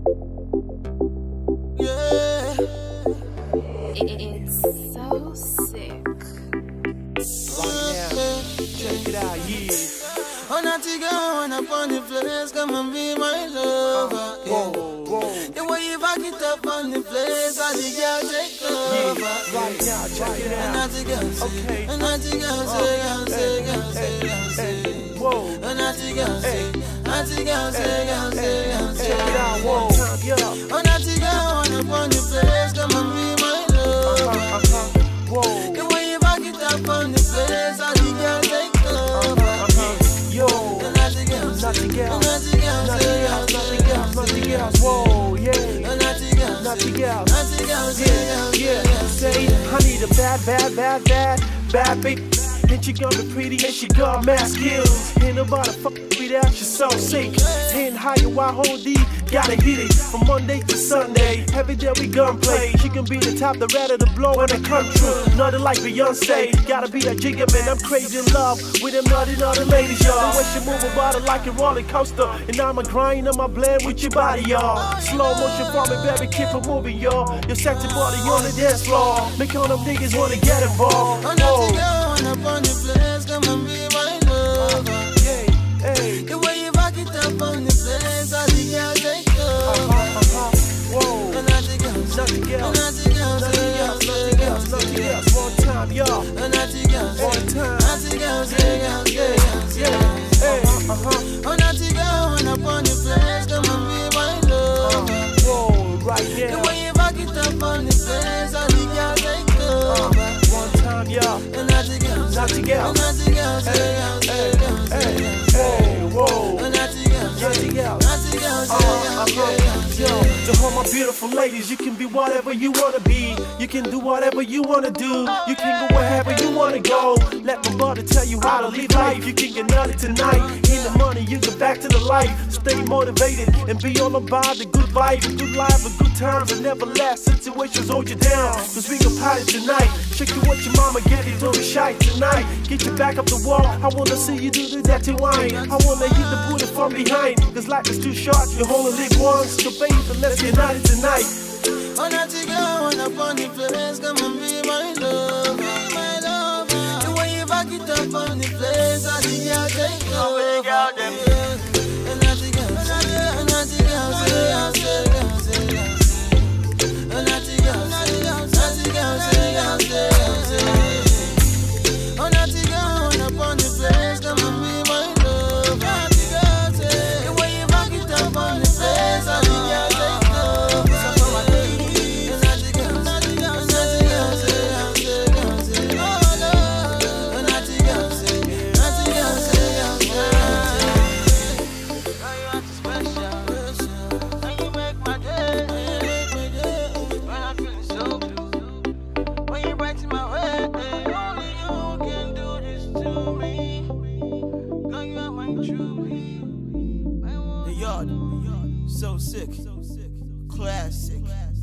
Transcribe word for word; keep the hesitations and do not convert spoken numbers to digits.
Yeah. It's so sick. Right now, check it out, yeah. Oh, naughty girl, when I'm on the place, come and be my lover. Yeah. Whoa, whoa. The way you back it up on the place, all the girls take over. Yeah, right now, check it A out. naughty girl say, Okay. a naughty girl say, girl say, girl say, girl say. Whoa. A naughty girl say, naughty girl say, girl say, girl say. Check it out, whoa. Time, yeah. Oh, naughty girl, when I'm on the place, come and be my lover. Uh-huh, uh-huh. Whoa. The way you back it up on the place, all the girls take over. Uh-huh. Yo. A naughty girl say, Naughty girl. a naughty girl Naughty say, girls, girl naughty say, girls, girl naughty say. girls, whoa, yeah. A naughty girl Naughty say, girls. naughty girl say, girl say, Yeah, girl say. say, I need a bad, bad, bad, bad, bad baby. And she gonna be pretty and she got mad skills. Ain't nobody fuck with that, she's so sick. Ain't higher, why hold D? Gotta hit it from Monday to Sunday. Every day we gun play. She can be the top, the ready to blow when it come true. Nothing like Beyonce. Gotta be a jigger man, I'm crazy in love with them naughty, naughty ladies, y'all. The way she move her body like a roller coaster. And I'm a grind on my blend with your body, y'all. Slow motion for me, baby, keep it moving, y'all. Your sexy body on the dance floor. Make all them niggas wanna get involved. Oh, naughty girl, when I'm on the place, come and be my lover. Yeah, hey. The way you back it up on the place, all the girls take over. Uh-huh, uh-huh. Whoa. A naughty girl say, Naughty a girl. naughty girl Naughty say, girl girls, say, naughty girl girls, naughty say. girls. One time, y'all. A naughty girl say, One time. naughty girl say, girl say, girl say. Hey, uh-huh. Oh, naughty girl, when I'm on the place, come and be my lover. Whoa, right The now. way you back it up on the place, all the girls take over. One time, y'all. A naughty girl say, Naughty a girl. naughty girl say, girl say, girl say. Hey, whoa. A naughty girl say, Naughty girl. naughty girl say, girl say, girl say. Yo, to all my beautiful ladies, you can be whatever you wanna be. You can do whatever you wanna do. You can go wherever you wanna go. Let my body tell you how to live life. You can get nutty tonight. In the money, you get back to the life. Stay motivated and be all about the good vibe, a good life, a good times, and never last situations hold you down. Cause we gon' party tonight. Check you what your mama get you, don't be shy tonight. Get you back up the wall. I wanna see you do the dirty wine. I wanna hit the booty from behind. Cause life is too short, you only live once. So baby, let's get naughty tonight. Oh, naughty girl, when I'm on the place, come and be my lover, my lover. The way you back it up on the place, all the girls take over. Yeah. A naughty girl say, a naughty girl say, girl say, girl say, girl say. A naughty girl say, naughty girl say, girl say, girl say. Oh, naughty girl, when I'm on the place, come and be my lover. Naughty girl say, the way you back it up on the place, all the girls take over. A naughty girl say, a naughty girl say, girl say, girl say. Oh, no. A naughty girl say, naughty girl say, girl say, girl say. Girl, you act special, and you make my day. When I'm feeling so blue, when you brighten my way, only you can do this to me. Girl, you are my truly. The yard, so sick, classic.